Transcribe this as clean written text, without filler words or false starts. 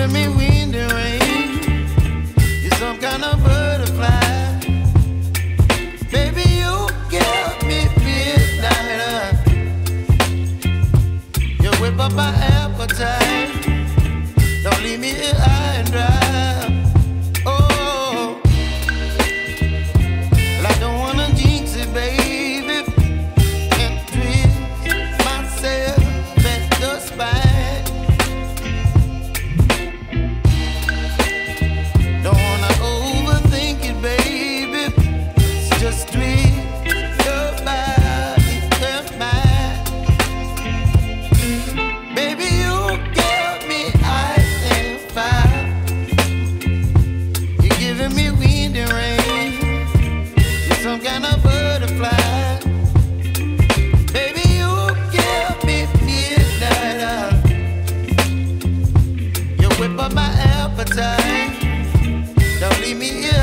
giving me wind and rain. You're some kind of butterfly. Baby, you give me midnight. You whip up my appetite. Don't leave me here high and dry. Oh, well, I don't wanna jinx it, baby, and twist myself at the spine. Don't wanna overthink it, baby. It's just twist your body and mine. Baby, you give me ice and fire. You're giving me wind and rain. You're some kind of butterfly. Baby, you give me midnight. You whip up my appetite. Don't leave me here